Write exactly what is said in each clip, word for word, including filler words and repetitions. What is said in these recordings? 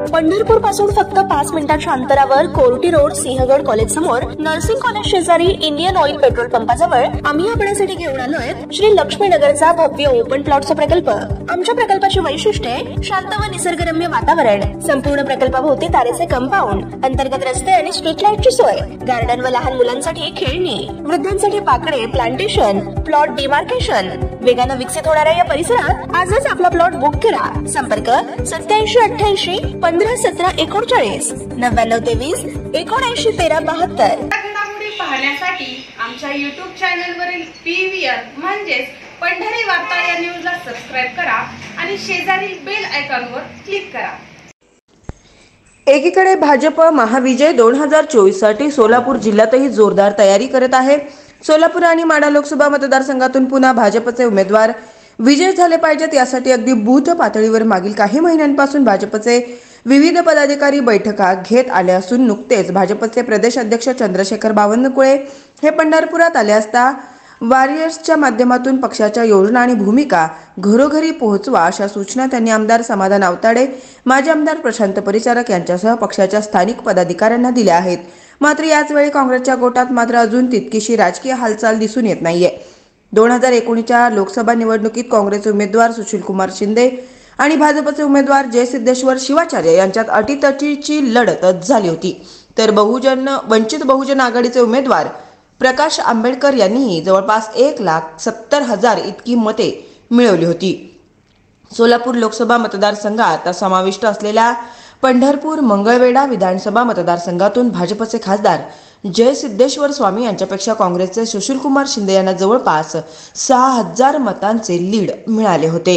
पंढरपूर पासून फक्त पाच मिनिटांच्या अंतरावर कोर्टी रोड सिंहगड कॉलेज समोर नर्सिंग कॉलेज शेजारी इंडियन ऑइल पेट्रोल पंपाजवळ आम्ही आपल्यासाठी घेऊन आलोय श्री लक्ष्मी नगरचा भव्य ओपन प्लॉटचा प्रकल्प। आमच्या प्रकल्पाची वैशिष्ट्ये शांत व निसर्गरम्य वातावरण, संपूर्ण प्रकल्पाभोवती तारेचे कंपाऊंड, अंतर्गत रस्ते आणि स्ट्रीट लाईटची सोय, गार्डन व लहान मुलांसाठी खेळणी, वृद्धांसाठी पाकडे, प्लांटेशन, प्लॉट डिमार्केशन। वेगाने विकसित होणाऱ्या या परिसरात आजच आपला प्लॉट बुक करा। संपर्क सत्याऐंशी अठ्ठ्याऐंशी पंधरा सतरा एकोणचाळीस नव्याण्णव तेवीस एकोणऐंशी तेरा बहात्तर। घडामोडी पाहण्यासाठी आमच्या युट्यूब चॅनल वरील पीव्हीआर म्हणजेच पंढरी वार्ता या न्यूजला सबस्क्राइब करा आणि शेजारील बेल आयकॉनवर क्लिक करा। एकीकडे भाजप महाविजय दोन हजार चोवीस साठी सोलापूर जिल्ह्यातही जोरदार तयारी करत आहे। सोलापूर आणि माढा लोकसभा मतदारसंघातून पुन्हा भाजपचे उमेदवार विजय झाले पाहिजेत यासाठी अगदी बूथ पातळीवर मागील काही महिन्यांपासून भाजपचे विविध पदाधिकारी बैठका घेत आले असून नुकतेच भाजपचे प्रदेश अध्यक्ष चंद्रशेखर बावनकुळे हे पंढरपुरात आले असता वॉरियर्सच्या माध्यमातून पक्षाच्या योजना आणि भूमिका घरोघरी पोहोचवा अशा सूचना त्यांनी आमदार समाधान आवताडे, माजी आमदार प्रशांत परिचारक यांच्यासह पक्षाच्या स्थानिक पदाधिकाऱ्यांना दिल्या आहेत। मात्र याच वेळी काँग्रेसच्या गोटात मात्र अजून तितकीशी राजकीय हालचाल दिसून येत नाहीये। दोन हजार एकोणीसच्या लोकसभा निवडणुकीत काँग्रेसचे उमेदवार सुशीलकुमार शिंदे आणि भाजपचे उमेदवार जय सिद्धेश्वर शिवाचार्य यांच्यात अटीतटीची लढत झाली होती, तर बहुजन वंचित बहुजन आघाडीचे उमेदवार प्रकाश आंबेडकर यांनीही जवळपास एक लाख सत्तर हजार इतकी मते मिळवली होती। सोलापूर लोकसभा मतदारसंघात समाविष्ट असलेल्या पंढरपूर मंगळवेढा विधानसभा मतदारसंघातून भाजपचे खासदार जय सिद्धेश्वर स्वामी यांच्यापेक्षा काँग्रेसचे सुशीलकुमार शिंदे यांना जवळपास सहा हजार मतांचे लीड मिळाले होते।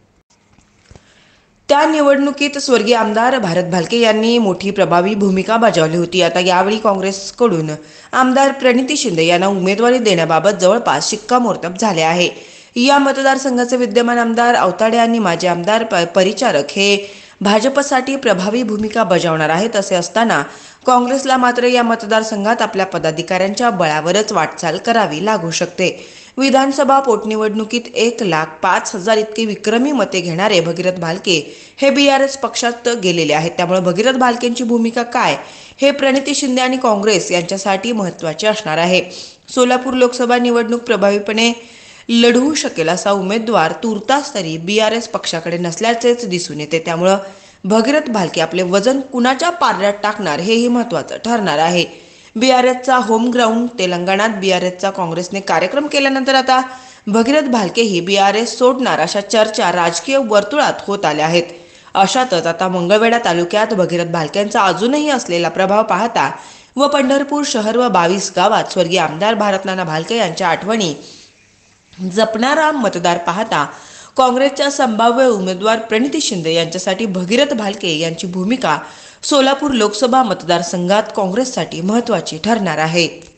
त्या निवडणुकीत स्वर्गीय आमदार भारत भालके यांनी मोठी प्रभावी भूमिका बजावली होती। आता यावेळी काँग्रेसकडून आमदार प्रणिती शिंदे यांना उमेदवारी देण्याबाबत जवळपास शिक्कामोर्तब झाले आहे। या मतदारसंघाचे विद्यमान आमदार आवताडे आणि माजी आमदार परिचारक हे भाजपसाठी प्रभावी भूमिका बजावणार आहेत। असे असताना काँग्रेसला मात्र या मतदारसंघात आपल्या पदाधिकाऱ्यांच्या बळावरच वाटचाल करावी लागू शकते। विधानसभा पोटनिवडणुकीत एक लाख पाच हजार इतकी विक्रमी मते घेणारे भगीरथ भालके हे बीआरएस पक्षात गेलेले आहेत। त्यामुळे भगीरथ भालकेंची भूमिका काय हे प्रणिती शिंदे आणि काँग्रेस यांच्यासाठी महत्त्वाचे असणार आहे। सोलापूर लोकसभा निवडणूक प्रभावीपणे लढवू शकेल असा उमेदवार तुर्तास तरी बीआरएस पक्षाकडे नसल्याचेच दिसून येते। त्यामुळे भगीरथ भालके आपले वजन कुणाच्या पारड्यात टाकणार हेही महत्त्वाचं ठरणार आहे। बीआरएसचा होम ग्राउंड तेलंगणात बीआरएसचा काँग्रेसने कार्यक्रम केल्यानंतर आता भगीरथ भालकेही बीआरएस सोडणार अशा चर्चा राजकीय वर्तुळात होत आल्या आहेत। अशातच आता मंगळवेढा तालुक्यात भगीरथ भालकेंचा अजूनही असलेला प्रभाव पाहता व पंढरपूर शहर व बावीस गावात स्वर्गीय आमदार भारतनाना भालके यांच्या आठवणी जपणारा मतदार पाहता काँग्रेसच्या संभाव्य उमेदवार प्रणिती शिंदे यांच्यासाठी भगीरथ भालके यांची भूमिका सोलापूर लोकसभा मतदारसंघात काँग्रेससाठी महत्त्वाची ठरणार आहे।